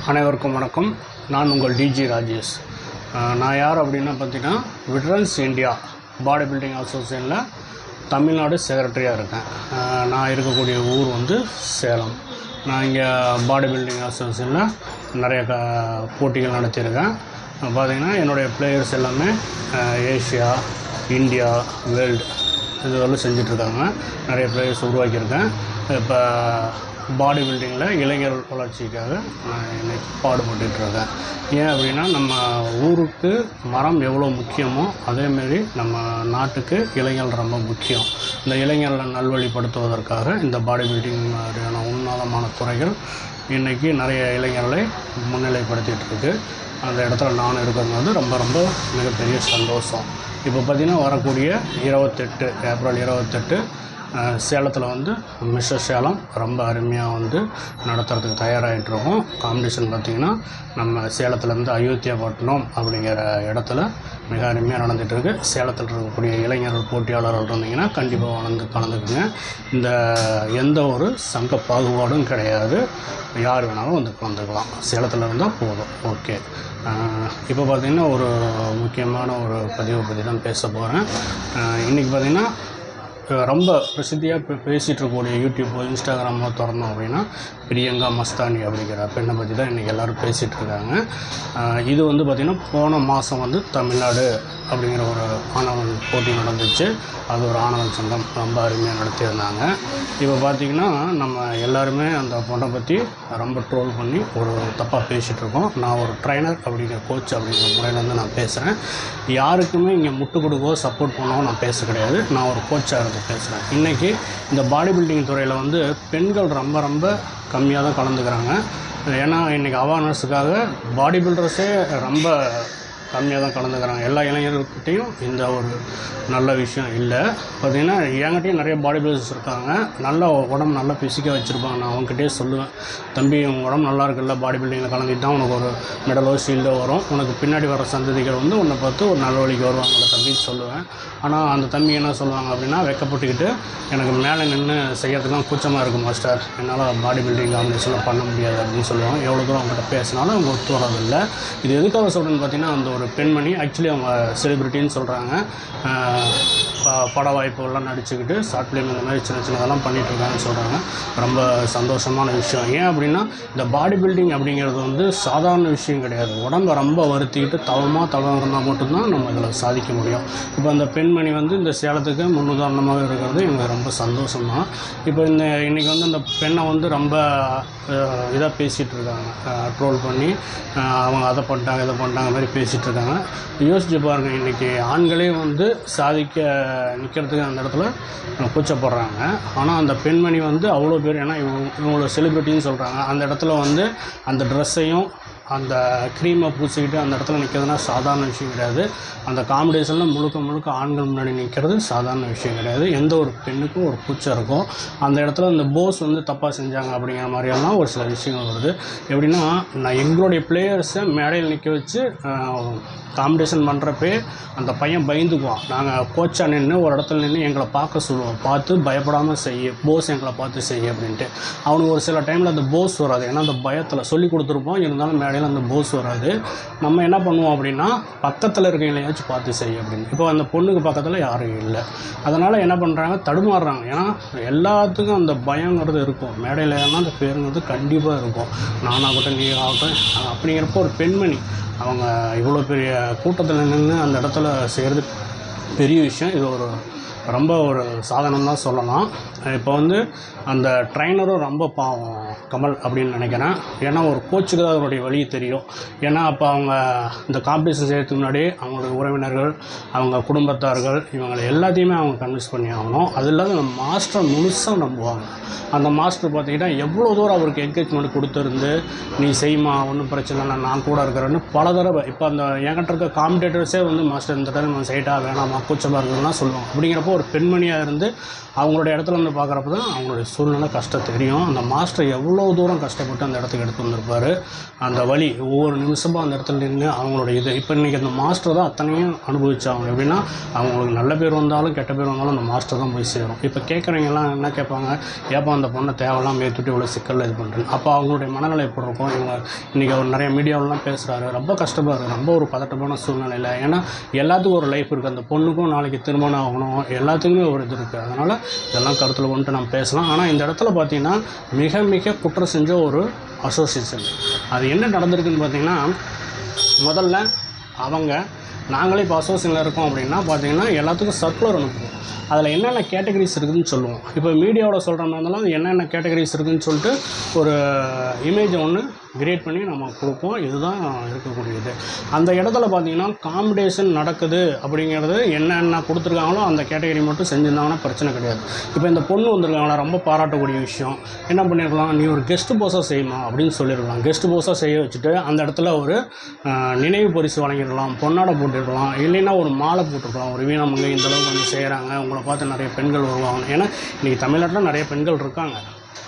அனைவருக்கும் வணக்கம். நான் உங்கள் டிஜி ராஜேஷ். நான் யார் அப்படின்னா பார்த்தீங்கன்னா வெட்டரன்ஸ் இந்தியா பாடி பில்டிங் அசோசியேஷனில் தமிழ்நாடு செக்ரட்டரியாக இருக்கேன். நான் இருக்கக்கூடிய ஊர் வந்து சேலம். நான் இங்கே பாடி பில்டிங் அசோசியேஷனில் நிறைய போட்டிகள் நடத்தியிருக்கேன். பார்த்திங்கன்னா என்னுடைய பிளேயர்ஸ் எல்லாமே ஏஷியா, இந்தியா, வேர்ல்டு இதுவரை செஞ்சிட்ருக்காங்க. நிறைய பிளேயர்ஸ் உருவாக்கியிருக்கேன். இப்போ பாடி பில்டிங்கில் இளைஞர் வளர்ச்சிக்காக நான் இன்னைக்கு பாடுபட்டுருக்கேன். ஏன் அப்படின்னா நம்ம ஊருக்கு மரம் எவ்வளோ முக்கியமோ அதேமாரி நம்ம நாட்டுக்கு இளைஞர்கள் ரொம்ப முக்கியம். இந்த இளைஞர்களை நல்வழிப்படுத்துவதற்காக இந்த பாடி பில்டிங் மாதிரியான உன்னதமான துறைகள் இன்றைக்கி நிறைய இளைஞர்களை முன்னிலைப்படுத்திகிட்ருக்கு. அந்த இடத்துல நான் இருக்கிறது வந்து ரொம்ப ரொம்ப மிகப்பெரிய சந்தோஷம். இப்போ பார்த்திங்கன்னா வரக்கூடிய ஏப்ரல் 28 சேலத்தில் வந்து மிஸ்டர் சேலம் ரொம்ப அருமையாக வந்து நடத்துறதுக்கு தயாராகிட்ருக்கோம். காம்படிஷன் பார்த்திங்கன்னா நம்ம சேலத்துலேருந்து அயோத்தியாபட்டினம் அப்படிங்கிற இடத்துல மிக அருமையாக நடந்துகிட்ருக்கு. சேலத்தில் இருக்கக்கூடிய இளைஞர்கள் போட்டியாளர்கள் இருந்தீங்கன்னா கண்டிப்பாக கலந்துக்குங்க. இந்த எந்த ஒரு சங்க பாகுபாடும் கிடையாது. யார் வேணாலும் வந்து கலந்துக்கலாம். சேலத்தில் இருந்தால் போதும். ஓகே. இப்போ பார்த்திங்கன்னா ஒரு முக்கியமான ஒரு பதிவை பற்றி தான் பேச போகிறேன். இன்றைக்கி பார்த்திங்கன்னா ரொம்ப பிரசித்தியாக பேசிகிட்டு இருக்கக்கூடிய யூடியூப், இன்ஸ்டாகிராமோ திறந்தோம் அப்படின்னா பிரியங்கா மஸ்தானி அப்படிங்கிற பெண்ணை பற்றி தான் இன்றைக்கி எல்லோரும் பேசிகிட்டு இருக்காங்க. இது வந்து பார்த்திங்கன்னா போன மாதம் வந்து தமிழ்நாடு அப்படிங்கிற ஒரு ஆணவன் போட்டி நடந்துச்சு. அது ஒரு ஆணவன் சங்கம் ரொம்ப அருமையாக நடத்தியிருந்தாங்க. இப்போ பார்த்திங்கன்னா நம்ம எல்லாருமே அந்த பொண்ணை பற்றி ரொம்ப ட்ரோல் பண்ணி ஒரு தப்பாக பேசிகிட்ருக்கோம். நான் ஒரு ட்ரைனர் அப்படிங்கிற கோச் அப்படிங்கிற முறையில் வந்து நான் பேசுகிறேன். யாருக்குமே இங்கே முட்டு கொடுக்கவோ சப்போர்ட் பண்ணவோ நான் பேச கிடையாது. நான் ஒரு கோச்சாக இருந்து பேசுகிறேன். இன்றைக்கி இந்த பாடி பில்டிங் துறையில் வந்து பெண்கள் ரொம்ப ரொம்ப கம்மியாக தான் கலந்துக்கிறாங்க. ஏன்னா இன்றைக்கி அவேர்னஸுக்காக பாடி பில்டர்ஸே ரொம்ப கம்மியாக தான் கலந்துக்கிறாங்க. எல்லா இளைஞர்கள்கிட்டையும் இந்த ஒரு நல்ல விஷயம் இல்லை. பார்த்திங்கன்னா என்கிட்டையும் நிறைய பாடி பில்டர்ஸ் இருக்காங்க. நல்ல உடம்பு நல்லா ஃபிசிக்காக வச்சுருப்பாங்க. நான் அவங்ககிட்டயே சொல்லுவேன், தம்பி உங்கள் உடம்பு நல்லா இருக்குல்ல, பாடி பில்டிங்கில் கலந்துக்கிட்டு தான் உனக்கு ஒரு மெடலோ ஷீல்டோ வரும். உனக்கு பின்னாடி வர சந்ததிகள் வந்து உன்னை பார்த்து ஒரு நல்ல வழிக்கு வருவாங்கள தம்பின்னு சொல்லுவேன். ஆனால் அந்த தம்பி என்ன சொல்லுவாங்க அப்படின்னா, வெக்கப்பட்டுக்கிட்டு எனக்கு மேலே நின்று செய்கிறதுக்குலாம் கூச்சமாக இருக்குது மாஸ்டர், என்னால் பாடி பில்டிங் காம்படிஷனில் பண்ண முடியாது அப்படின்னு சொல்லுவாங்க. எவ்வளோ தூரம் அவங்ககிட்ட பேசினாலும் அவங்க ஒத்து வரதில்லை. இது எதுக்காக சொல்கிறேன்னு பார்த்தீங்கன்னா, அந்த ஒரு பெண்மணி ஆக்சுவலி அவங்க செலிப்ரிட்டின்னு சொல்கிறாங்க. பட வாய்ப்புகள்லாம் நடிச்சுக்கிட்டு ஷார்ட் ஃபிலிம் இந்த மாதிரி சின்ன சின்னதெல்லாம் பண்ணிகிட்ருக்காங்கன்னு சொல்கிறாங்க. ரொம்ப சந்தோஷமான விஷயம். ஏன் அப்படின்னா இந்த பாடி பில்டிங் அப்படிங்கிறது வந்து சாதாரண விஷயம் கிடையாது. உடம்பை ரொம்ப வருத்திக்கிட்டு தவம் இருந்தால் மட்டும்தான் நம்ம இதில் சாதிக்க முடியும். இப்போ அந்த பெண்மணி வந்து இந்த சேலத்துக்கு முன்னுதாரணமாக இருக்கிறது எனக்கு ரொம்ப சந்தோஷம் தான். இப்போ இன்றைக்கி வந்து அந்த பெண்ணை வந்து ரொம்ப இதாக பேசிகிட்டு இருக்காங்க, ட்ரோல் பண்ணி அவங்க அதை பண்ணிட்டாங்க இதை பண்ணிட்டாங்க மாதிரி பேசிகிட்டு இருக்காங்க. யோசிச்சு பாருங்கள், இன்றைக்கி ஆண்களே வந்து சாதிக்க நிற்கிறதுக்கு அந்த இடத்துல கூச்சப்படுறாங்க. ஆனால் அந்த பெண்மணி வந்து அவ்வளோ பேர், ஏன்னா இவங்களோட செலிப்ரிட்டின்னு சொல்கிறாங்க, அந்த இடத்துல வந்து அந்த ட்ரெஸ்ஸையும் அந்த க்ரீமை பூசிக்கிட்டு அந்த இடத்துல நிற்கிறதுனா சாதாரண விஷயம் கிடையாது. அந்த காம்படிஷனில் முழுக்க ஆண்கள் முன்னாடி நிற்கிறது சாதாரண விஷயம் கிடையாது. எந்த ஒரு பெண்ணுக்கும் ஒரு கூச்சம் இருக்கும். அந்த இடத்துல இந்த போஸ் வந்து தப்பாக செஞ்சாங்க அப்படிங்கிற மாதிரியெல்லாம் ஒரு சில விஷயங்கள் வருது. எப்படின்னா, நான் எங்களுடைய பிளேயர்ஸை மேடையில் நிற்க வச்சு காம்படிஷன் பண்ணுறப்பே அந்த பையன் பயந்துக்குவான். நாங்கள் கோச்சாக நின்று ஒரு இடத்துல நின்று எங்களை பார்க்க சொல்லுவோம், பார்த்து பயப்படாமல் செய்ய, போஸ் எங்களை பார்த்து செய்ய அப்படின்ட்டு. அவனுக்கு ஒரு சில டைமில் அந்த போஸ் வராது. ஏன்னா அந்த பயத்தில் சொல்லி கொடுத்துருப்போம், இருந்தாலும் மேடையில் அந்த போஸ் வராது. நம்ம என்ன பண்ணுவோம் அப்படின்னா, பக்கத்தில் இருக்கவங்களையாச்சும் பார்த்து செய்ய அப்படின்னு. இப்போ அந்த பொண்ணுக்கு பக்கத்தில் யாரும் இல்லை. அதனால் என்ன பண்ணுறாங்க, தடுமாறுறாங்க. ஏன்னா எல்லாத்துக்கும் அந்த பயங்கிறது இருக்கும். மேடையில் ஏன்னா அந்த பேருங்கிறது கண்டிப்பாக இருக்கும். நானாகட்டும் நீ ஆகட்டும். அப்படிங்கிறப்போ ஒரு பெண்மணி அவங்க இவ்வளோ பெரிய கூட்டத்தில் நின்று அந்த இடத்துல செய்கிறது பெரிய விஷயம். இது ரொம்ப ஒரு சாதனம் தான் சொல்லலாம். இப்போ வந்து அந்த ட்ரைனரும் ரொம்ப பாவம் கமல் அப்படின்னு நினைக்கிறேன். ஏன்னா ஒரு கோச்சுக்கு தான் அதனுடைய வழி தெரியும். ஏன்னா அப்போ அவங்க இந்த காம்படிஷன் செய்கிறதுக்கு முன்னாடி அவங்களுடைய உறவினர்கள், அவங்க குடும்பத்தார்கள், இவங்களை எல்லாத்தையுமே அவங்க கன்வின்ஸ் பண்ணி ஆகணும். அது இல்லாத அந்த மாஸ்டர் முழுசாக நம்புவாங்க. அந்த மாஸ்டர் பார்த்திங்கன்னா எவ்வளோ தூரம் அவருக்கு என்கரேஜ்மெண்ட் கொடுத்துருந்து, நீ செய்யுமா, ஒன்றும் பிரச்சனை இல்லை, நான் கூட இருக்கிறேன்னு பல தடவை. இப்போ அந்த என்கிட்ட இருக்க காம்படேட்டர்ஸே வந்து மாஸ்டர் இந்த டைம் சைட்டாக வேணாமா, கூச்சமாக இருக்குதுன்னா சொல்லுவாங்க. அப்படிங்கிறப்போ ஒரு பெண்மணியாக இருந்து அவங்களுடைய இடத்துல வந்து பார்க்குறப்ப தான் அவங்களுடைய சூழ்நிலை கஷ்டம் தெரியும். அந்த மாஸ்டர் எவ்வளோ தூரம் கஷ்டப்பட்டு அந்த இடத்துக்கு எடுத்து வந்திருப்பார். அந்த வழி ஒவ்வொரு நிமிஷமும் அந்த இடத்துல நின்று அவங்களுடைய இது இப்போ இன்றைக்கி அந்த மாஸ்டர் தான் அத்தனையும் அனுபவிச்சாங்க. எப்படின்னா அவங்களுக்கு நல்ல பேர் வந்தாலும் கெட்ட பேர் வந்தாலும் அந்த மாஸ்டர் தான் போய் சேரும். இப்போ கேட்குறவங்கலாம் என்ன கேட்பாங்க, ஏப்பா அந்த பொண்ணை தேவையெல்லாம் மேற்கொண்டு இவ்வளோ சிக்கலில் இது பண்ணுறேன். அப்போ அவங்களுடைய மனநிலை எப்படி இருக்கும்? இவங்க இன்றைக்கி அவர் நிறைய மீடியாவிலாம் பேசுகிறாரு, ரொம்ப கஷ்டப்படுறாரு, ரொம்ப ஒரு பதட்டமான சூழ்நிலையில். ஏன்னா எல்லாத்துக்கும் ஒரு லைஃப் இருக்குது. அந்த பொண்ணுக்கும் நாளைக்கு திருமணம் ஆகணும், எல்லாத்துக்குமே ஒரு இது இருக்குது. அதனால் இதெல்லாம் கருத்தில் கொண்டு நம்ம பேசலாம். ஆனால் இந்த இடத்துல பார்த்திங்கன்னா மிக மிக குற்றம் செஞ்ச ஒரு அசோசியேஷன். அது என்ன நடந்திருக்குன்னு பார்த்திங்கன்னா, முதல்ல நாங்களே இப்போ அசோசியேஷனில் இருக்கோம் அப்படின்னா பார்த்திங்கன்னா எல்லாத்துக்கும் சர்க்குலர் அனுப்புவோம். அதில் என்னென்ன கேட்டகரிஸ் இருக்குதுன்னு சொல்லுவோம். இப்போ மீடியாவோட சொல்கிற மாதிரி இருந்தாலும் என்னென்ன கேட்டகரிஸ் இருக்குதுன்னு சொல்லிட்டு ஒரு இமேஜை ஒன்று கிரியேட் பண்ணி நம்ம கொடுப்போம். இதுதான் இருக்கக்கூடியது. அந்த இடத்துல பார்த்திங்கன்னா காம்படிஷன் நடக்குது அப்படிங்கிறது என்னென்ன கொடுத்துருக்காங்களோ அந்த கேட்டகரி மட்டும் செஞ்சுருந்தாங்கன்னா பிரச்சனை கிடையாது. இப்போ இந்த பொண்ணு வந்திருக்காங்களா, ரொம்ப பாராட்டக்கூடிய விஷயம். என்ன பண்ணியிருக்கலாம், நீ ஒரு கெஸ்ட் போஸாக செய்யுமா அப்படின்னு சொல்லியிருக்கலாம். கெஸ்ட் போஸாக செய்ய வச்சுட்டு அந்த இடத்துல ஒரு நினைவு பரிசு வழங்கிடலாம், பொன்னாடை போட்டுருக்கலாம், இல்லைன்னா ஒரு மாலை போட்டிருக்கலாம். ஒரு வீணாமங்க இந்தளவுக்கு வந்து செய்கிறாங்க, உங்களை பார்த்து நிறைய பெண்கள் வருவாங்க. ஏன்னா இன்றைக்கி தமிழ்நாட்டில் நிறைய பெண்கள் இருக்காங்க,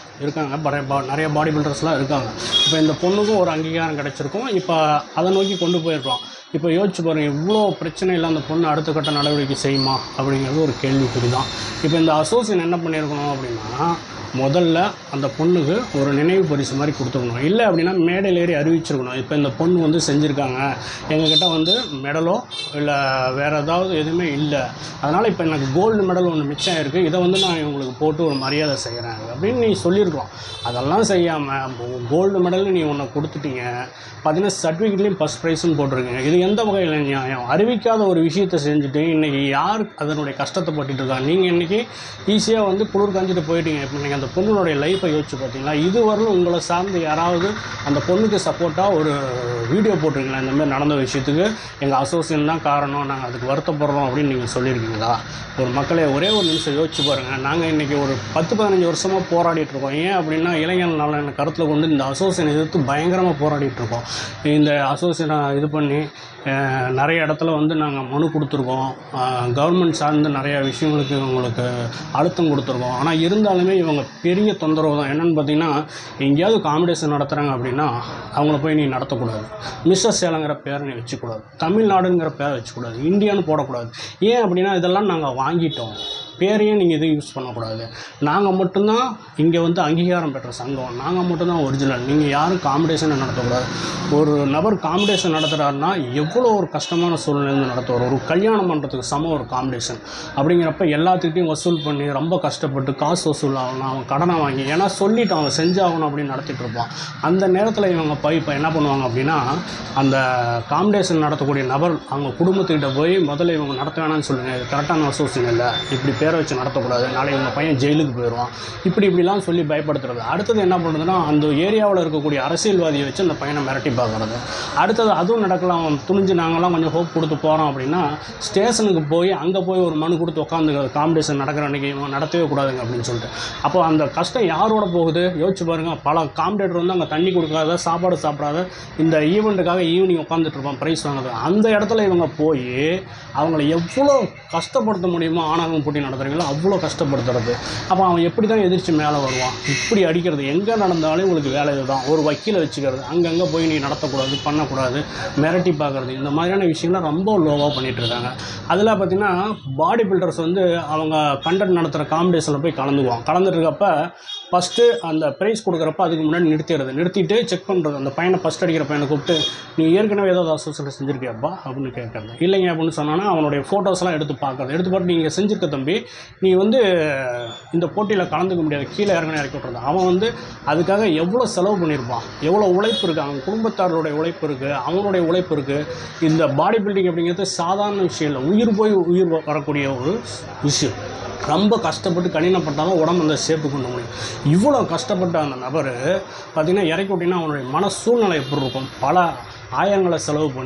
நிறைய பாடி பில்டர்ஸ்லாம் இருக்காங்க. இப்போ இந்த பொண்ணுக்கும் ஒரு அங்கீகாரம் கிடச்சிருக்கும். இப்போ அதை நோக்கி கொண்டு போயிருக்கலாம். இப்போ யோசிச்சு பாருங்கள், இவ்வளோ பிரச்சனை இல்லை அந்த பொண்ணு அடுத்த கட்ட நடவடிக்கை செய்யுமா அப்படிங்கிறது ஒரு கேள்விக்குறி தான். இப்போ இந்த அசோசியேஷன் என்ன பண்ணியிருக்கணும் அப்படின்னா, முதல்ல அந்த பொண்ணுக்கு ஒரு நினைவு பரிசு மாதிரி கொடுத்துருக்கணும். இல்லை அப்படின்னா மேடையில் ஏறி அறிவிச்சிருக்கணும். இப்போ இந்த பொண்ணு வந்து செஞ்சுருக்காங்க, எங்ககிட்ட வந்து மெடலோ இல்லை வேறு ஏதாவது எதுவுமே இல்லை, அதனால் இப்போ எனக்கு கோல்டு மெடல் ஒன்று மிச்சம் இருக்குது, இதை வந்து நான் இவங்களுக்கு போட்டு ஒரு மரியாதை செய்கிறேன் அப்படின்னு நீ சொல்லியிருக்கலாம். அதெல்லாம் செய்யாமல் கோல்டு மெடல் நீ ஒன்று கொடுத்துட்டீங்க, பார்த்தீங்கன்னா சர்டிஃபிகேட்லேயும் ஃபஸ்ட் ப்ரைஸுன்னு போட்டிருக்கீங்க. இது எந்த வகையில் நியாயம்? அறிவிக்காத ஒரு விஷயத்தை செஞ்சுட்டு இன்றைக்கி யார் அதனுடைய கஷ்டத்தை பட்டுட்டு இருக்காங்க? நீங்கள் இன்றைக்கி ஈஸியாக வந்து குளிர் காஞ்சிட்டு போயிட்டீங்க. இப்போ நீங்கள் அந்த பொண்ணுடைய லைஃப்பை யோசிச்சு பார்த்தீங்களா? இதுவரையும் உங்களை சார்ந்து யாராவது அந்த பொண்ணுக்கு சப்போர்ட்டாக ஒரு வீடியோ போட்டிருக்கீங்களா, இந்த மாதிரி நடந்த விஷயத்துக்கு எங்கள் அசோசியேஷன் தான் காரணம், நாங்கள் அதுக்கு வருத்தப்படுறோம் அப்படின்னு நீங்கள் சொல்லியிருக்கீங்களா? ஒரு மக்களே ஒரே ஒரு நிமிஷம் யோசிச்சு பாருங்கள். நாங்கள் இன்றைக்கி ஒரு 10-15 வருஷமாக போராடிட்டுருக்கோம். ஏன் அப்படின்னா இளைஞர் நலனை கருத்தில் கொண்டு இந்த அசோசியேஷன் எதிர்த்து பயங்கரமாக போராடிட்டுருக்கோம். இந்த அசோசியேஷனை இது பண்ணி நிறைய இடத்துல வந்து நாங்கள் மனு கொடுத்துருக்கோம். கவர்மெண்ட் சார்ந்து நிறையா விஷயங்களுக்கு இவங்களுக்கு அழுத்தம் கொடுத்துருக்கோம். ஆனால் இருந்தாலுமே இவங்க பெரிய தொந்தரவு தான். என்னென்னு பார்த்தீங்கன்னா, எங்கேயாவது காம்படிஷன் நடத்துகிறாங்க அப்படின்னா அவங்கள போய் நீ நடத்தக்கூடாது, மிஸ்ஸஸ் சேலங்கிற பேரை நீ வச்சுக்கூடாது, தமிழ்நாடுங்கிற பேரை வச்சுக்கூடாது, இந்தியான்னு போடக்கூடாது. ஏன் அப்படின்னா இதெல்லாம் நாங்கள் வாங்கிட்டோம், பேரையும் நீங்கள் எதுவும் யூஸ் பண்ணக்கூடாது, நாங்கள் மட்டும்தான் இங்கே வந்து அங்கீகாரம் பெற்ற சங்கம், நாங்கள் மட்டும்தான் ஒரிஜினல், நீங்கள் யாரும் காம்படிஷனை நடத்தக்கூடாது. ஒரு நபர் காம்படிஷன் நடத்துகிறாருன்னா எவ்வளோ ஒரு கஷ்டமான சூழ்நிலையிலேருந்து நடத்துவார். ஒரு கல்யாணம் பண்ணுறதுக்கு சமம் ஒரு காம்படிஷன் அப்படிங்கிறப்ப எல்லாத்துக்கிட்டையும் வசூல் பண்ணி ரொம்ப கஷ்டப்பட்டு காசு வசூல் ஆகணும், அவன் கடனை வாங்கி, ஏன்னா சொல்லிவிட்டு அவன் செஞ்சாகணும் அப்படின்னு நடத்திட்டு இருப்பான். அந்த நேரத்தில் இவங்க இப்போ என்ன பண்ணுவாங்க அப்படின்னா, அந்த காம்படிஷன் நடத்தக்கூடிய நபர் அவங்க குடும்பத்துக்கிட்ட போய் முதல்ல இவங்க நடத்த வேணாம்னு சொல்லுங்கள், இது கரெக்டான அசோசியேஷன் இல்லை, இப்படி பேரை வச்சு நடத்தக்கூடாது, நாளை உங்கள் பையன் ஜெயிலுக்கு போயிடுவான், இப்படிலாம் சொல்லி பயப்படுத்துறது. அடுத்தது என்ன பண்ணுறதுன்னா, அந்த ஏரியாவில் இருக்கக்கூடிய அரசியல்வாதியை வச்சு அந்த பையனை மிரட்டி பார்க்குறது. அடுத்தது அதுவும் நடக்கலாம், அவன் துணிஞ்சு நாங்களாம் கொஞ்சம் ஹோப் கொடுத்து போகிறோம் அப்படின்னா ஸ்டேஷனுக்கு போய் அங்கே போய் ஒரு மனு கொடுத்து உட்காந்துக்கிறது, காம்படிஷன் நடக்கிற அன்றைக்கி நடத்தவே கூடாதுங்க அப்படின்னு சொல்லிட்டு. அப்போ அந்த கஷ்டம் யாரோட போகுது யோசிச்சு பாருங்கள். பல காம்படிட்டர் வந்து அங்கே தண்ணி கொடுக்காத, சாப்பாடு சாப்பிடாத, இந்த ஈவெண்ட்டுக்காக ஈவினிங் உட்காந்துட்டு இருப்பான் ப்ரைஸ் வாங்குறது. அந்த இடத்துல இவங்க போய் அவங்கள எவ்வளோ கஷ்டப்படுத்த முடியுமோ ஆணவம் போட்டி நடத்துகிறீங்களோ அவ்வளோ கஷ்டப்படுத்துறது. அப்போ அவன் எப்படி தான் எதிர்த்து மேலே வருவான்? இப்படி அடிக்கிறது. எங்கே நடந்தாலும் உங்களுக்கு வேலை இதுதான். ஒரு வக்கீலை வச்சுக்கிறது, அங்கங்கே போய் நீ நடத்தக்கூடாது, பண்ணக்கூடாது, மிரட்டி பார்க்குறது, இந்த மாதிரியான விஷயங்கள்லாம் ரொம்ப லோவாக பண்ணிகிட்ருக்காங்க. அதில் பார்த்திங்கன்னா பாடி பில்டர்ஸ் வந்து அவங்க கண்டென்ட் நடத்துகிற காம்படிஷனில் போய் கலந்துருக்கப்ப ஃபஸ்ட்டு அந்த ப்ரைஸ் கொடுக்குறப்ப அதுக்கு முன்னாடி நிறுத்திட்டு செக் பண்ணுறது. அந்த பையனை ஃபஸ்ட் அடிக்கிற பையனை கூப்பிட்டு நீ ஏற்கனவே ஏதாவது அசோசியேஷன் செஞ்சுருக்கியாப்பா அப்படின்னு கேட்குறது. இல்லைங்க அப்படின்னு சொன்னான்னா அவனுடைய ஃபோட்டோஸ்லாம் எடுத்து பார்த்து நீங்கள் செஞ்சுருக்க தம்பி, நீ வந்து இந்த போட்டியில் கலந்துக்க முடியாது, கீழே இறக்கி விட்றது. அவன் வந்து அதுக்காக எவ்வளோ செலவு பண்ணியிருப்பான், எவ்வளோ உழைப்பு இருக்குது, அவன் குடும்பத்தாரோடைய உழைப்பு இருக்குது, அவனுடைய உழைப்பு இருக்குது. இந்த பாடி பில்டிங் அப்படிங்கிறது சாதாரண விஷயம் இல்லை, உயிர் வரக்கூடிய ஒரு விஷயம். ரொம்ப கஷ்டப்பட்டு கடினப்பட்டாலும் உடம்பு அந்த ஷேப்பு கொண்டு முடியும். இவ்வளோ கஷ்டப்பட்ட அந்த நபர் பார்த்திங்கன்னா இறக்கி விட்டிங்கன்னா அவனுடைய மன சூழ்நிலை எப்படி இருக்கும்? பல ஆயிரங்களை செலவு பண்ணி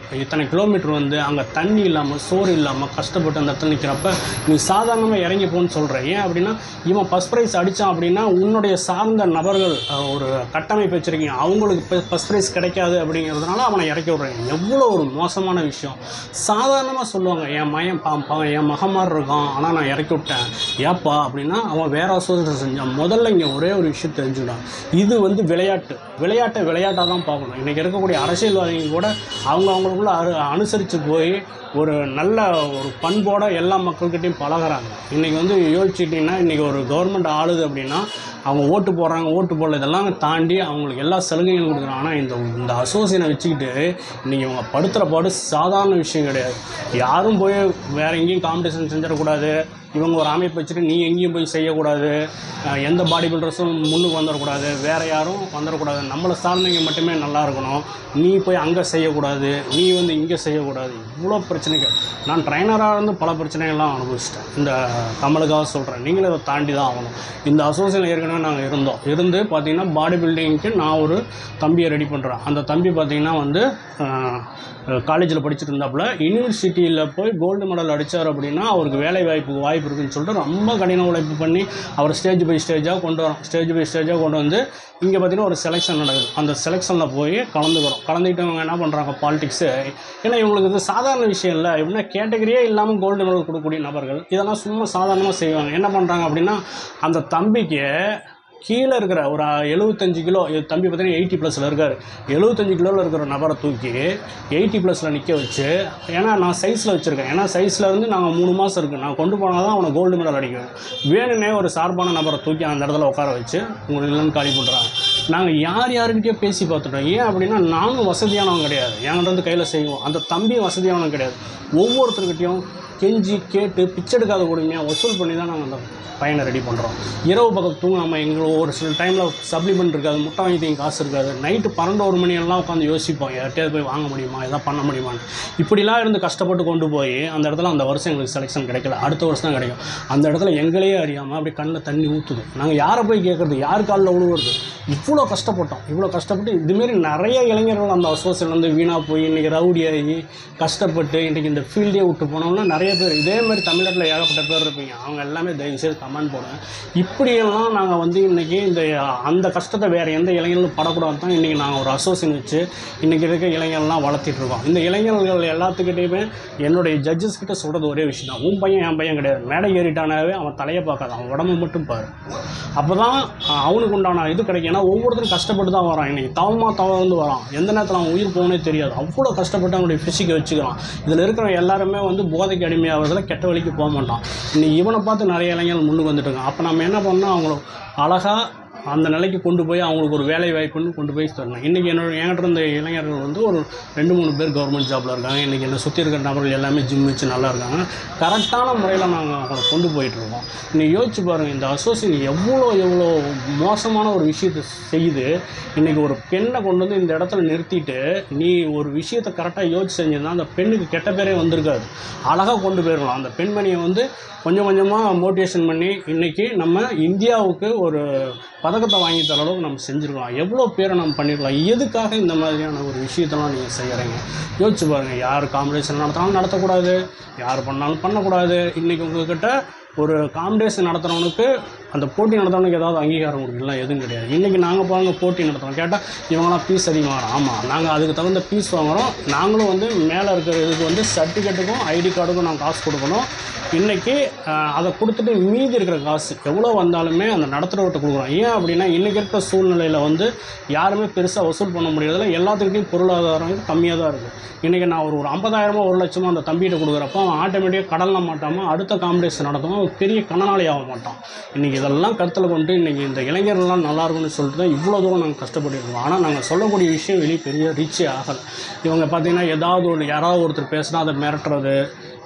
இத்தனை கிலோமீட்டர் வந்து அங்கே தண்ணி இல்லாமல் சோறு இல்லாமல் கஷ்டப்பட்டு அந்த இடத்துல நிற்கிறப்ப நீ சாதாரணமாக இறங்கி போன்னு சொல்கிறேன். ஏன் அப்படின்னா இவன் ஃபஸ்ட் ப்ரைஸ் அடித்தான் அப்படின்னா உன்னுடைய சார்ந்த நபர்கள் ஒரு கட்டமைப்பு வச்சுருக்கீங்க, அவங்களுக்கு ஃபஸ்ட் ப்ரைஸ் கிடைக்காது அப்படிங்கிறதுனால அவனை இறக்கி விட்றேன். எவ்வளோ ஒரு மோசமான விஷயம். சாதாரணமாக சொல்லுவாங்க, என் மகமார் இருக்கான் ஆனால் நான் இறக்கி விட்டேன். ஏப்பா அப்படின்னா அவன் வேறு அசோசியேஷன் செஞ்சான். முதல்ல இங்கே ஒரே ஒரு விஷயம் தெரிஞ்சுக்கிட்டான், இது வந்து விளையாட்டாக தான் பார்க்கணும். இன்றைக்கி இருக்கக்கூடிய அரசியல்வாதிகள் கூட அவங்களுக்குள்ள அனுசரித்து போய் ஒரு நல்ல ஒரு பண்போட எல்லா மக்கள்கிட்டையும் பழகிறாங்க. இன்றைக்கி வந்து யோசிச்சுட்டிங்கன்னா இன்றைக்கி ஒரு கவர்மெண்ட் ஆளுது அப்படின்னா அவங்க ஓட்டு போடுறாங்க, ஓட்டு போடல, இதெல்லாம் தாண்டி அவங்களுக்கு எல்லா சலுகைகளும் கொடுக்குறாங்க. ஆனால் இந்த அசோசியேஷனை வச்சுக்கிட்டு இன்றைக்கி இவங்க படுத்துகிற பாடு சாதாரண விஷயம் கிடையாது. யாரும் போய் வேறு எங்கேயும் காம்படிஷன் செஞ்சிடக்கூடாது, இவங்க ஒரு அமைப்பு வச்சுட்டு நீ எங்கேயும் போய் செய்யக்கூடாது, எந்த பாடி பில்டர்ஸும் முன்னுக்கு வந்துடக்கூடாது, வேறு யாரும் வந்துடக்கூடாது, நம்மளை சார்ந்தவங்க மட்டுமே நல்லா இருக்கணும், நீ போய் அங்கே செய்யக்கூடாது, நீ வந்து இங்கே செய்யக்கூடாது. இவ்வளோ பிரச்சனைகள். நான் ட்ரைனராக இருந்து பல பிரச்சனைகள்லாம் அனுபவிச்சிட்டேன். இந்த கமலுக்காக சொல்கிறேன், நீங்களே அதை தாண்டி தான் ஆகணும். இந்த அசோசியேஷன் ஏற்கனவே நாங்கள் இருந்து பார்த்திங்கன்னா பாடி பில்டிங்க்கு நான் ஒரு தம்பியை ரெடி பண்ணுறேன். அந்த தம்பி பார்த்திங்கன்னா வந்து காலேஜில் படிச்சுட்டு இருந்தாப்புல யூனிவர்சிட்டியில் போய் கோல்டு மெடல் அடித்தார் அப்படின்னா அவருக்கு வேலை வாய்ப்பு இருக்குதுன்னு சொல்லிட்டு ரொம்ப கடின உழைப்பு பண்ணி அவர் ஸ்டேஜ் பை ஸ்டேஜாக கொண்டு வந்து இங்கே பார்த்திங்கன்னா ஒரு செலெக்ஷன் நடக்குது. அந்த செலெக்ஷனில் போய் கலந்துக்கிட்டவங்க என்ன பண்ணுறாங்க, பாலிடிக்ஸு. ஏன்னா இவங்களுக்கு இது சாதாரண விஷயம் இல்லை, எப்படின்னா கேட்டகரியே இல்லாமல் கோல்டு மெடல் கொடுக்கக்கூடிய நபர்கள் இதெல்லாம் சும்மா சாதாரணமாக செய்வாங்க. என்ன பண்ணுறாங்க அப்படின்னா அந்த தம்பிக்கு கீழே இருக்கிற ஒரு 75 கிலோ, தம்பி பார்த்தீங்கன்னா 80+ இருக்கார், 75 கிலோவில் இருக்கிற நபரை தூக்கி 80+ நிற்க வச்சு, ஏன்னா நான் சைஸில் வச்சுருக்கேன், ஏன்னா சைஸில் வந்து நாங்கள் 3 மாதம் இருக்குது, நான் கொண்டு போனால் தான் அவனை கோல்டு மெடல் அடிக்கணும். வேணுன்னே ஒரு சார்பான நபரை தூக்கி அந்த இடத்துல உட்கார வச்சு உங்களுக்கு இல்லைன்னு காலி பண்ணுறாங்க. நாங்கள் யார்கிட்டயோ பேசி பார்த்துட்டோம். ஏன் அப்படின்னா நானும் வசதியானவங்க கிடையாது, என்கிட்ட வந்து கையில் செய்வோம். அந்த தம்பியும் வசதியானவங்க கிடையாது. ஒவ்வொருத்தருக்கிட்டையும் கெஞ்சி கேட்டு பிச்சை எடுக்காத கொடுமையாக வசூல் பண்ணி தான் நாங்கள் அந்த பையனை ரெடி பண்ணுறோம். இரவு பக்கம் தூங்காமல் எங்களுக்கு ஒரு சில டைமில் சப்ளிமெண்ட் இருக்காது, முட்டை வாங்கி காசு இருக்காது, நைட்டு 12-1 மணியெல்லாம் உட்காந்து யோசிப்போம் யார்கிட்டயாவது போய் வாங்க முடியுமா, எதாவது பண்ண முடியுமான்னு. இப்படிலாம் இருந்து கஷ்டப்பட்டு கொண்டு போய் அந்த இடத்துல அந்த வருஷம் எங்களுக்கு செலெக்ஷன் கிடைக்கல, அடுத்த வருஷம் தான் கிடைக்கும். அந்த இடத்துல எங்களையே அறியாமல் அப்படி கண்ணில் தண்ணி ஊற்றுது. நாங்கள் யாரை போய் கேட்குறது, யார் காலில் விழுவுறது. இவ்வளோ கஷ்டப்பட்டு இதுமாரி நிறைய இளைஞர்கள் அந்த அசோசியேஷன் வந்து வீணாக போய் இன்றைக்கி ரவுடியாகி கஷ்டப்பட்டு இன்றைக்கி இந்த ஃபீல்டே விட்டு போனோம்னா நிறைய பேர் இதே மாதிரி தமிழ்நாட்டில் ஏகப்பட்ட பேர் இருப்பீங்க. அவங்க எல்லாமே தயவுசெய்து கமெண்ட் போடுங்க. இப்படியெல்லாம் நாங்கள் வந்து இன்றைக்கி அந்த கஷ்டத்தை வேறு எந்த இளைஞர்களும் படக்கூடாது தான் இன்றைக்கி நாங்கள் ஒரு அசோசியேஷன் வச்சு இன்றைக்கி இருக்க இளைஞர்கள்லாம் வளர்த்திட்ருக்கோம். இந்த இளைஞர்கள் எல்லாத்துக்கிட்டையுமே என்னுடைய ஜட்ஜஸ் கிட்ட சொல்கிறது ஒரே விஷயம் தான், உன் பையன் என் பையன் கிடையாது, மேடை ஏறிட்டானாவே அவன் தலையை பார்க்காது, அவன் உடம்பு மட்டும் பாரு, அப்போ தான் அவனுக்கு உண்டான இது கிடைக்கும். ஏன்னா ஒவ்வொருத்தரும் கஷ்டப்பட்டு தான் வரான், இன்றைக்கி தவந்து வரான், எந்த நேரத்தில் அவன் உயிர் போகனே தெரியாது, அவ்வளோ கஷ்டப்பட்டு அவனுடைய ஃபிசிக்கை வச்சுக்கிறான். இதில் இருக்கிற எல்லாருமே வந்து போதைக்கு அடிமையாகிறதுல கெட்ட வழிக்கு போக மாட்டான். இன்றைக்கி இவனை பார்த்து நிறைய இளைஞர்கள் முன்னுக்கு வந்துட்டு இருக்காங்க. அப்போ நம்ம என்ன பண்ணோம், அவங்கள அழகாக அந்த நிலைக்கு கொண்டு போய் அவங்களுக்கு ஒரு வேலை வாய்ப்புன்னு கொண்டு போய் தரணும். இன்றைக்கி என்கிட்ட இருந்த இளைஞர்கள் வந்து ஒரு 2-3 பேர் கவர்மெண்ட் ஜாபில் இருக்காங்க. இன்றைக்கி என்னை சுற்றி இருக்கிற நபர்கள் எல்லாமே ஜிம் வச்சு நல்லா இருக்காங்க. கரெக்டான முறையில் நாங்கள் அவங்களை கொண்டு போயிட்டுருக்கோம். இன்றைக்கி யோசிச்சு பாருங்கள், இந்த அசோசியேஷன் எவ்வளோ மோசமான ஒரு விஷயத்தை செய்யுது. இன்றைக்கி ஒரு பெண்ணை கொண்டு வந்து இந்த இடத்துல நிறுத்திட்டு நீ ஒரு விஷயத்தை கரெக்டாக யோசிச்சு செஞ்சிருந்தால் அந்த பெண்ணுக்கு கெட்ட பேரே வந்திருக்காது, அழகாக கொண்டு போயிடலாம். அந்த பெண்மணியை வந்து கொஞ்சம் கொஞ்சமாக மோட்டிவேஷன் பண்ணி இன்றைக்கி நம்ம இந்தியாவுக்கு ஒரு பதக்கத்தை வாங்கி தர அளவுக்கு நம்ம செஞ்சுருக்கலாம். எவ்வளோ பேரை நம்ம பண்ணிடலாம். எதுக்காக இந்த மாதிரியான ஒரு விஷயத்தெல்லாம் நீங்கள் செய்கிறீங்க? யோசிச்சு பாருங்கள். யார் காம்படிஷன் நடத்தினாலும் நடத்தக்கூடாது, யார் பண்ணாலும் பண்ணக்கூடாது. இன்றைக்கி உங்கள்கிட்ட ஒரு காம்படிஷன் நடத்துகிறவனுக்கு அந்த போட்டி நடத்துறவனுக்கு ஏதாவது அங்கீகாரம் கொடுக்கலாம், எதுவும் கிடையாது. இன்றைக்கி நாங்கள் பாருங்கள் போட்டி நடத்துகிறோம், கேட்டால் இவங்களாம் ஃபீஸ் அதிகமாக. ஆமாம், நாங்கள் அதுக்கு தகுந்த ஃபீஸ் வாங்குகிறோம். நாங்களும் வந்து மேலே இருக்கிற இதுக்கு வந்து சர்டிஃபிகேட்டுக்கும் ஐடி கார்டுக்கும் நாங்கள் காசு கொடுக்கணும். இன்றைக்கி அதை கொடுத்துட்டு மீதி இருக்கிற காசு எவ்வளோ வந்தாலுமே அந்த நடத்துகிறவர்கிட்ட கொடுக்குறோம். ஏன் அப்படின்னா இன்றைக்கி இருக்கிற சூழ்நிலையில் வந்து யாருமே பெருசாக வசூல் பண்ண முடியாதுல, எல்லாத்துக்கிட்டையும் பொருளாதாரம் கம்மியாக தான் இருக்குது. இன்றைக்கி நான் ஒரு 50,000 1 லட்சமோ அந்த தம்பிகிட்ட கொடுக்குறப்போ அவன் ஆட்டோமேட்டிக்காக கடலில் மாட்டாமல் அடுத்த காம்படிஷன் நடத்தும், பெரிய கண்ணனாளி ஆக மாட்டான். இன்றைக்கி இதெல்லாம் கருத்தில் கொண்டு இன்றைக்கி இந்த இளைஞர்கள்லாம் நல்லாயிருக்குன்னு சொல்லிட்டு தான் இவ்வளோ தூரம் நாங்கள் கஷ்டப்பட்டுருக்கோம். ஆனால் நாங்கள் சொல்லக்கூடிய விஷயம் வெளியே பெரிய ரீச்சே ஆகலை. இவங்க பார்த்திங்கன்னா யாராவது ஒருத்தர் பேசுனா அதை மிரட்டுறது,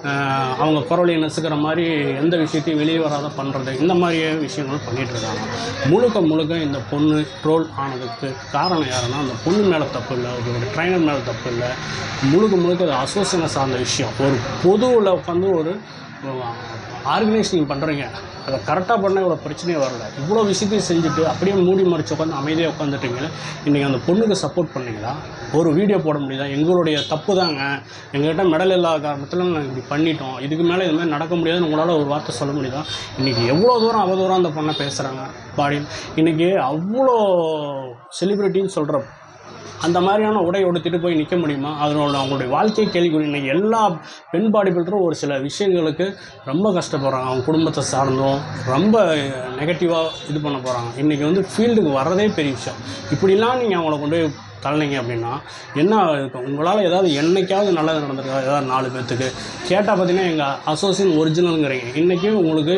அவங்க குரலையை நசுக்கிற மாதிரி எந்த விஷயத்தையும் வெளியே வராத பண்ணுறது, இந்த மாதிரியே விஷயங்கள் பண்ணிகிட்ருக்காங்க. முழுக்க இந்த பொண்ணு ட்ரோல் ஆனதுக்கு காரணம் யாருன்னா அந்த பொண்ணு மேலே தப்பு இல்லை, ஒரு ட்ரைனர் மேலே தப்பு இல்லை, முழுக்க அது அசோசியேஷனை சார்ந்த விஷயம். ஒரு பொதுவில் உட்காந்து ஆர்கனைஸ் நீங்கள் பண்ணுறீங்க, அதை கரெக்டாக பண்ண இவ்வளோ பிரச்சனையே வரல. இவ்வளோ விஷயத்தையும் செஞ்சுட்டு அப்படியே மூடி மறைச்சு உட்காந்து அமைதியாக உட்காந்துட்டீங்களே. இன்றைக்கி அந்த பொண்ணுக்கு சப்போர்ட் பண்ணீங்களா? ஒரு வீடியோ போட முடியுதா? எங்களுடைய தப்பு தாங்க, எங்கள்கிட்ட மெடல் இல்லாத காரணத்தில் நாங்கள் இப்படி பண்ணிட்டோம், இதுக்கு மேலே இதுமாதிரி நடக்க முடியாதுன்னு உங்களால் ஒரு வார்த்தை சொல்ல முடியுதா? இன்றைக்கி எவ்வளோ தூரம் அவதூறம் அந்த பொண்ணை பேசுகிறாங்க பாடி. இன்றைக்கி அவ்வளோ செலிப்ரிட்டின்னு சொல்கிற அந்த மாதிரியான உடை உடுத்திட்டு போய் நிற்க முடியுமா? அதனோட அவங்களுடைய வாழ்க்கையை கேள்விக்குறி. இன்றைக்கி எல்லா பெண் பாடி பில்டரும் ஒரு சில விஷயங்களுக்கு ரொம்ப கஷ்டப்படுறாங்க. அவங்க குடும்பத்தை சார்ந்தும் ரொம்ப நெகட்டிவாக இது பண்ண போகிறாங்க. இன்றைக்கி வந்து ஃபீல்டுக்கு வர்றதே பெரிய விஷயம். இப்படிலாம் நீங்கள் அவங்கள கொண்டு போய் தள்ளினீங்க அப்படின்னா என்ன இருக்கும்? உங்களால் ஏதாவது என்றைக்காவது நல்லது நடந்திருக்கா? ஏதாவது 4 பேர்த்துக்கு கேட்டால் பார்த்தீங்கன்னா எங்கள் அசோசியேஷன் ஒரிஜினலுங்கிறீங்க. இன்றைக்கி உங்களுக்கு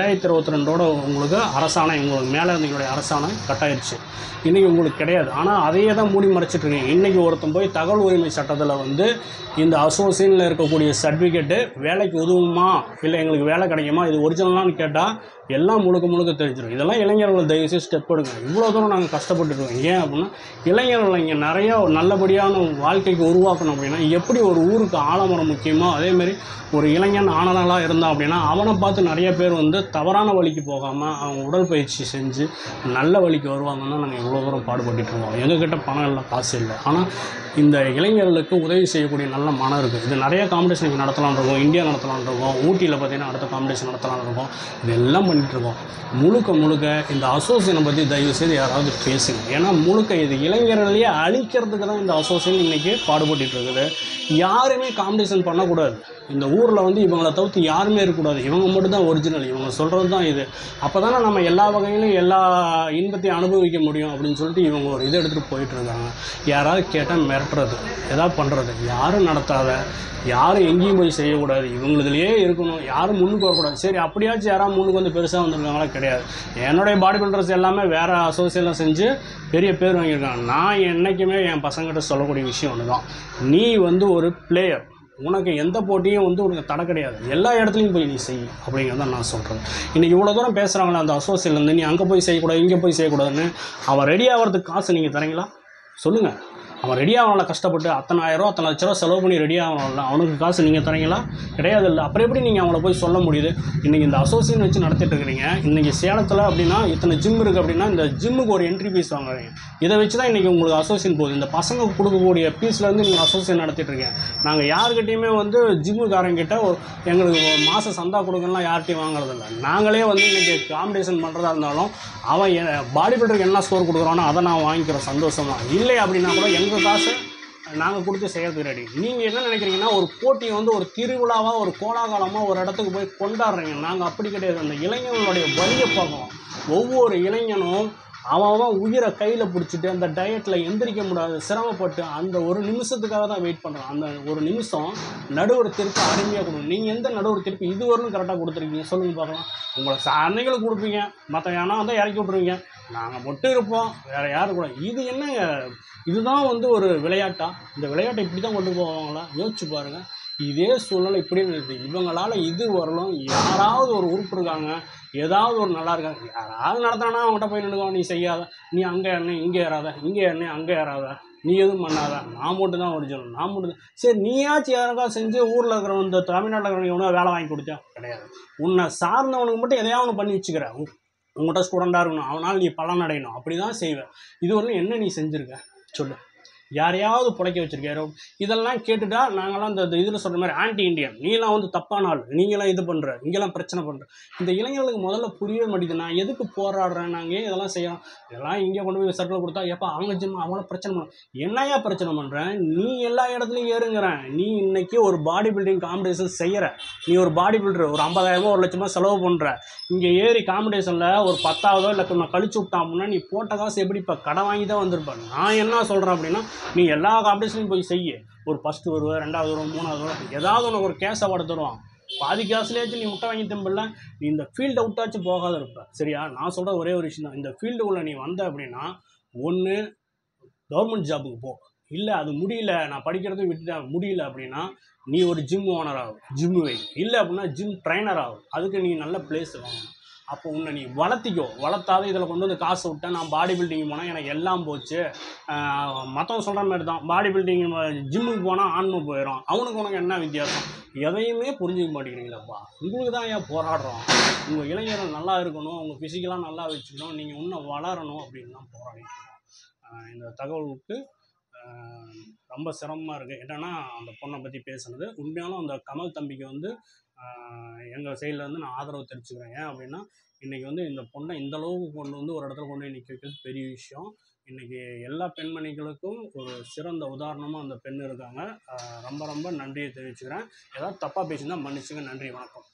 2022 உங்களுக்கு அரசாணை, உங்களுக்கு மேலே இருந்தவங்களுடைய அரசாணை கட்டாயிருச்சு. இன்றைக்கி உங்களுக்கு கிடையாது. ஆனால் அதையே தான் மூடி மறைச்சிட்ருக்கீங்க. இன்றைக்கி ஒருத்தன் போய் தகவல் உரிமை சட்டத்தில் வந்து இந்த அசோசியேஷனில் இருக்கக்கூடிய சர்டிஃபிகேட்டு வேலைக்கு உதவுமா, இல்லை எங்களுக்கு வேலை கிடைக்குமா, இது ஒரிஜினலான்னு கேட்டால் எல்லாம் முழுக்க தெரிஞ்சிடும். இதெல்லாம் இளைஞர்கள் தயவுசெய்து ஸ்டெப் எடுங்க. இவ்வளோ தூரம் நாங்கள் கஷ்டப்பட்டுருக்கோம். ஏன் அப்படின்னா இளைஞர்கள் இங்கே நிறையா நல்லபடியான வாழ்க்கைக்கு உருவாக்கணும் அப்படின்னா எப்படி ஒரு ஊருக்கு ஆலமரம் முக்கியமோ அதேமாரி ஒரு இளைஞன் ஆனலாக இருந்தான் அப்படின்னா அவனை பார்த்து நிறைய பேர் வந்து தவறான வழிக்கு போகாமல் அவங்க உடற்பயிற்சி செஞ்சு நல்ல வழிக்கு வருவாங்கன்னா நாங்கள் இவ்வளோ தூரம் பாடுபட்டுருக்கோம். எங்ககிட்ட பணம் இல்லை, காசு இல்லை. ஆனால் இந்த இளைஞர்களுக்கு உதவி செய்யக்கூடிய நல்ல மனம் இருக்குது. இது நிறைய காம்படிஷன் இங்கே நடத்தலான் இருக்கோம், இந்தியா நடத்தலான் இருக்கோம், ஊட்டியில் பார்த்திங்கன்னா அடுத்த காம்படிஷன் நடத்தலான் இருக்கோம். இதெல்லாம் பண்ணிகிட்ருக்கோம். முழுக்க இந்த அசோசியேஷனை பற்றி தயவுசெய்து யாராவது பேசுங்க. ஏன்னா முழுக்க இது இளைஞர்களையே அழிக்கிறதுக்கு தான் இந்த அசோசியேஷன் இன்றைக்கி பாடுபட்டு இருக்குது. யாருமே காம்படிஷன் பண்ணக்கூடாது. இந்த ஊரில் வந்து இவங்களை தவிர்த்து யாருமே இருக்கக்கூடாது. இவங்க மட்டும்தான் ஒரிஜினல், இவங்க சொல்கிறது தான் இது. அப்போ தானே நம்ம எல்லா வகையிலும் எல்லா இன்பத்தையும் அனுபவிக்க முடியும் அப்படின்னு சொல்லிட்டு இவங்க ஒரு இதை எடுத்துகிட்டு போயிட்டுருக்காங்க. யாராவது கேட்டால் மிரட்டுறது, எதாவது பண்ணுறது, யாரும் நடத்தாத, யாரும் எங்கேயும் போய் செய்யக்கூடாது, இவங்களுதுலேயே இருக்கணும், யாரும் முன்னுக்கு வரக்கூடாது. சரி, அப்படியாச்சும் யாராவது முன்னுக்கு வந்து பெருசாக வந்திருக்காங்களா? கிடையாது. என்னுடைய பாடி பில்டர்ஸ் எல்லாமே வேறு அசோசியேஷனில் செஞ்சு பெரிய பேர் வாங்கியிருக்காங்க. நான் என்றைக்குமே என் பசங்கிட்ட சொல்லக்கூடிய விஷயம் ஒன்று தான், நீ வந்து ஒரு பிளேயர், உனக்கு எந்த போட்டியும் வந்து உனக்கு தடை கிடையாது, எல்லா இடத்துலையும் போய் நீ செய் அப்படிங்கிறத நான் சொல்கிறேன். இன்றைக்கி இவ்வளோ தூரம் பேசுகிறாங்களே அந்த அசோசியேஷன்லேருந்து, நீ அங்கே போய் செய்யக்கூடாது, இங்கே போய் செய்யக்கூடாதுன்னு. அவன் ரெடி ஆகிறதுக்கு காசு நீங்கள் தரீங்களா? சொல்லுங்கள். அவன் ரெடி ஆகணும்ல, கஷ்டப்பட்டு அத்தனை 1000 ரூபா 10 லட்ச ரூபா செலவு பண்ணி ரெடி ஆகணும்ல, அவனுக்கு காசு நீங்கள் தரீங்களா? கிடையாது. இல்லை. அப்புறம் எப்படி நீங்கள் அவங்கள போய் சொல்ல முடியுது? இன்றைக்கி இந்த அசோசியேஷன் வச்சு நடத்திட்டு இருக்கிறீங்க. இன்றைக்கி சேலத்தில் அப்படின்னா இத்தனை ஜிம் இருக்குது அப்படின்னா இந்த ஜிம்முக்கு ஒரு என்ட்ரி ஃபீஸ் வாங்குறீங்க. இதை வச்சு தான் இன்றைக்கி உங்களுக்கு அசோசியேஷன் போகுது. இந்த பசங்க கொடுக்கக்கூடிய ஃபீஸ்லேருந்து நீங்கள் அசோசியேஷன் நடத்திட்டுருக்கீங்க. நாங்கள் யாருக்கிட்டையுமே வந்து ஜிம்முக்காரங்கிட்ட எங்களுக்கு மாதம் சந்தா கொடுக்கலாம் யார்கிட்டையும் வாங்குறதில்ல. நாங்களே வந்து இன்றைக்கி காம்படிஷன் பண்ணுறதா இருந்தாலும் அவன் பாடி பில்டருக்கு என்ன ஸ்கோர் கொடுக்குறானோ அதை நான் வாங்கிக்கிறோம் சந்தோஷமாக. இல்லை அப்படின்னா கூட எங்கள் காசை நாங்கள் கொடுத்து செய்கிறதுக்கு ரெடி. நீங்கள் என்ன நினைக்கிறீங்கன்னா ஒரு போட்டியை வந்து ஒரு திருவிழாவாக ஒரு கோலாகாலமாக ஒரு இடத்துக்கு போய் கொண்டாடுறீங்க. நாங்கள் அப்படி கிடையாது. அந்த இளைஞர்களுடைய வழியை பார்க்கணும். ஒவ்வொரு இளைஞனும் அவன் உயிரை கையில் பிடிச்சிட்டு அந்த டயட்டில் எந்திரிக்க முடியாது, சிரமப்பட்டு அந்த ஒரு நிமிஷத்துக்காக தான் வெயிட் பண்ணுறான். அந்த ஒரு நிமிஷம் நடுவர் திருப்பி அருமையாக கொடுங்க. நீங்கள் எந்த நடுவர் திருப்பி இதுவரையும் கரெக்டாக கொடுத்துருக்கீங்க சொல்லுங்கள் பார்க்கலாம். உங்களை அன்னைகளுக்கு கொடுப்பீங்க, மற்ற ஏன்னா வந்து இறக்கி விட்ருவீங்க, நாங்கள் மட்டும் இருப்போம், வேறு யாரும் கூட. இது என்னங்க? இதுதான் வந்து ஒரு விளையாட்டா? இந்த விளையாட்டை இப்படி தான் கொண்டு போவாங்களா? யோசிச்சு பாருங்கள். இதே சூழ்நிலை இப்படி இருக்குது. இவங்களால் இது வரலும் யாராவது ஒரு உறுப்பு இருக்காங்க, ஏதாவது ஒரு நல்லா இருக்காங்க, யாராவது நடத்தானா அவங்ககிட்ட போய் நின்றுக்கோ, நீ செய்யாத, நீ அங்கே என்ன இங்கே ஏறாத, இங்கே என்ன அங்கே ஏறாத, நீ எதுவும் பண்ணாத, நான் மட்டும் தான் ஒரிஜினல், நான் மட்டும் தான். சரி, நீயாச்சும் யாருக்காவது செஞ்சு ஊரில் இருக்கிறவன் இந்த தமிழ்நாட்டில் இருக்கிறவங்க எவ்வளோ வேலை வாங்கி கொடுத்தா? கிடையாது. உன்னை சார்ந்தவனுக்கு மட்டும் எதையாவது பண்ணி வச்சுக்கிற, உங்கள்கிட்ட ஸ்டூடெண்ட்டாக இருக்கணும், அவனால் நீ பலன் அடையணும், அப்படி தான் செய்வேன். இது வரலும் என்ன நீ செஞ்சுருக்க சொல்லு? யாரையாவது பிழைக்க வச்சுருக்காரோ? இதெல்லாம் கேட்டுட்டா நாங்களாம் இந்த இதில் சொல்கிற மாதிரி ஆன்டி இண்டியன், நீலாம் வந்து தப்பான ஆள், நீங்களாம் இது பண்ணுற, இங்கெல்லாம் பிரச்சனை பண்ணுற. இந்த இளைஞர்களுக்கு முதல்ல புரியவே மாட்டேங்குது. நான் எதுக்கு போராடுறேன், நாங்கள் ஏன் இதெல்லாம் செய்யறோம்? இதெல்லாம் இங்கே கொண்டு போய் சர்க்கிள் கொடுத்தா எப்போ அவங்க ஜிம் அவங்கள பிரச்சனை பண்ணுறேன். என்னையா பிரச்சனை பண்ணுறேன்? நீ எல்லா இடத்துலையும் ஏறுங்கிறேன். நீ இன்றைக்கி ஒரு பாடி பில்டிங் காம்படிஷன் செய்கிற, நீ ஒரு பாடி பில்டர், ஒரு 50,000 1 லட்சமாக செலவு பண்ணுற, இங்கே ஏறி காம்படிஷனில் ஒரு 10ஆவதோ இல்லை நான் கழிச்சு விட்டான் அப்படின்னா நீ போட்ட காசு எப்படி இப்போ கடன் வாங்கி தான் வந்திருப்பேன். நான் என்ன சொல்கிறேன் அப்படின்னா, நீ எல்லா காம்படிஷனையும் போய் செய்ய. ஒரு ஃபஸ்ட்டு வருவ, 2வது வருவ, 3வது வருவ, ஏதாவது உனக்கு ஒரு கேஸ் அவார்டு தருவான். பாதி காசுலேயாச்சும் நீ முட்டை வாங்கி தம்பில்ல, நீ இந்த ஃபீல்டை விட்டாச்சும் போகாத இருப்ப. சரியா? நான் சொல்கிற ஒரே ஒரு விஷயம் தான், இந்த ஃபீல்டுக்குள்ளே நீ வந்த அப்படின்னா ஒன்று கவர்மெண்ட் ஜாபுக்கு போ, இல்லை அது முடியல, நான் படிக்கிறதும் விட்டுட்டேன் முடியல அப்படின்னா நீ ஒரு ஜிம் ஓனர் ஆகும், ஜிம்மு வை, இல்லை அப்படின்னா ஜிம் ட்ரைனர் ஆகும். அதுக்கு நீ நல்ல பிளேஸ் வாங்கணும். அப்போ உன்னை நீ வளர்த்திக்கோ. வளர்த்தாத இதில் கொண்டு வந்து காசு விட்டேன், நான் பாடி பில்டிங் போனால் எனக்கு எல்லாம் போச்சு. மற்றவங்க சொல்கிற மாதிரி தான், பாடி பில்டிங் ஜிம்முக்கு போனால் ஆன்மை போயிடும். அவனுக்கு உனக்கு என்ன வித்தியாசம்? எதையுமே புரிஞ்சிக்க மாட்டேங்கிறீங்களப்பா. உங்களுக்கு தான் ஏன் போராடுறோம். உங்கள் இளைஞர்கள் நல்லா இருக்கணும், உங்கள் ஃபிசிக்கலாக நல்லா வச்சுக்கணும், நீங்கள் இன்னும் வளரணும் அப்படின்னு தான் போராடிட்டு இருக்கோம். இந்த தகவலுக்கு ரொம்ப சிரமமாக இருக்குது. என்னென்னா அந்த பொண்ணை பற்றி பேசுனது. உண்மையாலும் அந்த கமல் தம்பிக்கு வந்து எங்கள் சைட்லேருந்து நான் ஆதரவு தெரிவிச்சுக்கிறேன். ஏன் அப்படின்னா, இன்றைக்கி வந்து இந்த பொண்ணை இந்தளவுக்கு கொண்டு வந்து ஒரு இடத்துல கொண்டு போய் நிற்க வைக்கிறது பெரிய விஷயம். இன்றைக்கி எல்லா பெண்மணிகளுக்கும் ஒரு சிறந்த உதாரணமாக அந்த பெண் இருக்காங்க. ரொம்ப ரொம்ப நன்றியை தெரிவிச்சுக்கிறேன். ஏதாவது தப்பாக பேசியிருந்தால் மன்னிச்சுங்க. நன்றி, வணக்கம்.